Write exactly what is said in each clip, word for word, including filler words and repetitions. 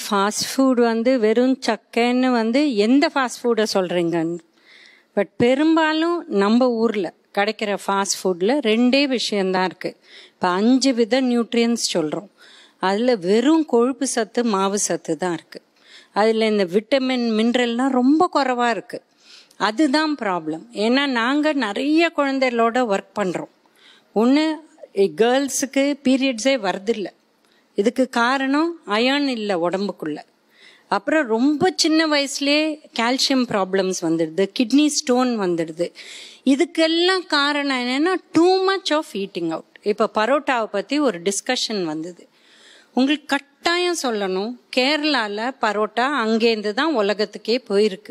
Fast food வந்து வெறும் சக்கைன்னு வந்து எந்த ஃபாஸ்ட் ஃபுட்டை சொல்கிறீங்க? பட் பெரும்பாலும் நம்ம ஊரில் கிடைக்கிற ஃபாஸ்ட் ஃபுட்டில் ரெண்டே விஷயந்தான் இருக்குது. இப்போ அஞ்சு வித நியூட்ரியன்ஸ் சொல்கிறோம். அதில் வெறும் கொழுப்பு சத்து மாவு சத்து தான் இருக்குது. அதில் இந்த விட்டமின் மினரல்லாம் ரொம்ப குறைவாக இருக்குது. அதுதான் ப்ராப்ளம். ஏன்னா நாங்கள் நிறைய குழந்தைகளோட ஒர்க் பண்ணுறோம். ஒன்று கேர்ள்ஸுக்கு பீரியட்ஸே வரதில்லை. இதுக்கு காரணம் அயர்ன் இல்லை உடம்புக்குள்ள. அப்புறம் ரொம்ப சின்ன வயசுலேயே கால்சியம் ப்ராப்ளம்ஸ் வந்துடுது, கிட்னி ஸ்டோன் வந்துடுது. இதுக்கெல்லாம் காரணம் என்னென்னா too much of eating out. இப்போ பரோட்டாவை பற்றி ஒரு டிஸ்கஷன் வந்தது. உங்களுக்கு கட்டாயம் சொல்லணும், கேரளாவில் பரோட்டா அங்கேருந்து தான் உலகத்துக்கே போயிருக்கு.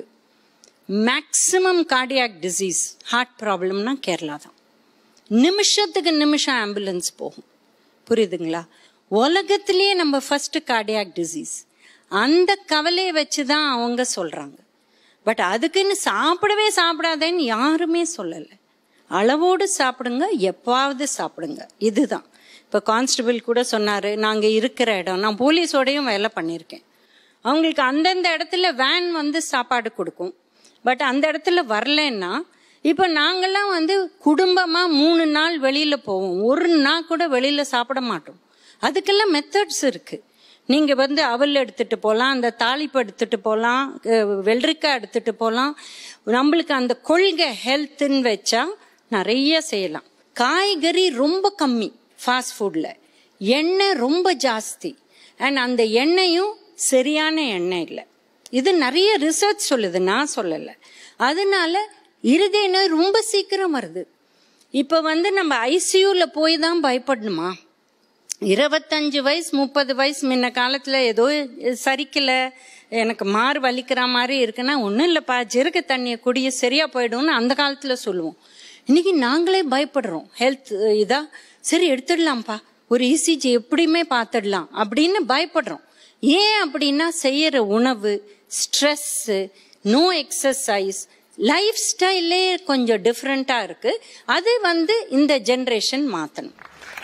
மேக்சிமம் கார்டியாக் டிசீஸ், ஹார்ட் ப்ராப்ளம்னா கேரளா தான். நிமிஷத்துக்கு நிமிஷம் ஆம்புலன்ஸ் போகும். புரியுதுங்களா? உலகத்திலேயே நம்ம ஃபர்ஸ்ட் கார்டியாக் டிசீஸ். அந்த கவலையை வச்சு தான் அவங்க சொல்கிறாங்க. பட் அதுக்குன்னு சாப்பிடவே சாப்பிடாதேன்னு யாருமே சொல்லலை. அளவோடு சாப்பிடுங்க, எப்பாவது சாப்பிடுங்க. இதுதான். இப்போ கான்ஸ்டபிள் கூட சொன்னார், நாங்கள் இருக்கிற இடம், நான் போலீஸோடையும் வேலை பண்ணியிருக்கேன். அவங்களுக்கு அந்தந்த இடத்துல வேன் வந்து சாப்பாடு கொடுக்கும். பட் அந்த இடத்துல வரலன்னா, இப்போ நாங்கள்லாம் வந்து குடும்பமாக மூணு நாள் வெளியில் போவோம், ஒரு நாள் கூட வெளியில் சாப்பிட மாட்டோம். அதுக்கெல்லாம் மெத்தட்ஸ் இருக்குது. நீங்கள் வந்து அவல் எடுத்துகிட்டு போகலாம், அந்த தாளிப்பு எடுத்துகிட்டு போகலாம், வெள்ளரிக்காய் எடுத்துகிட்டு போகலாம். நம்மளுக்கு அந்த கொள்கை ஹெல்த்துன்னு வச்சா நிறைய செய்யலாம். காய்கறி ரொம்ப கம்மி ஃபாஸ்ட் ஃபுட்டில், எண்ணெய் ரொம்ப ஜாஸ்தி. அண்ட் அந்த எண்ணெயும் சரியான எண்ணெய் இல்லை. இது நிறைய ரிசர்ச் சொல்லுது, நான் சொல்லலை. அதனால இருதய நோய் ரொம்ப சீக்கிரம் வருது. இப்போ வந்து நம்ம ஐசியூவில் போய் தான் பயப்படணுமா? இருபத்தஞ்சு வயசு முப்பது வயசு முன்ன காலத்தில் ஏதோ சரிக்கலை, எனக்கு மாறு வலிக்கிற மாதிரி இருக்குன்னா ஒன்றும் இல்லைப்பா, ஜிருக்க தண்ணியை குடிய சரியாக போயிடும்னு அந்த காலத்தில் சொல்லுவோம். இன்னைக்கு நாங்களே பயப்படுறோம். ஹெல்த் இதா சரி எடுத்துடலாம்ப்பா, ஒரு இசிஜி எப்படியுமே பார்த்துடலாம் அப்படின்னு பயப்படுறோம். ஏன் அப்படின்னா செய்யற உணவு, ஸ்ட்ரெஸ்ஸு, நோ எக்ஸசைஸ், லைஃப் ஸ்டைலே கொஞ்சம் டிஃப்ரெண்ட்டாக இருக்குது. அது வந்து இந்த ஜென்ரேஷன் மாற்றணும்.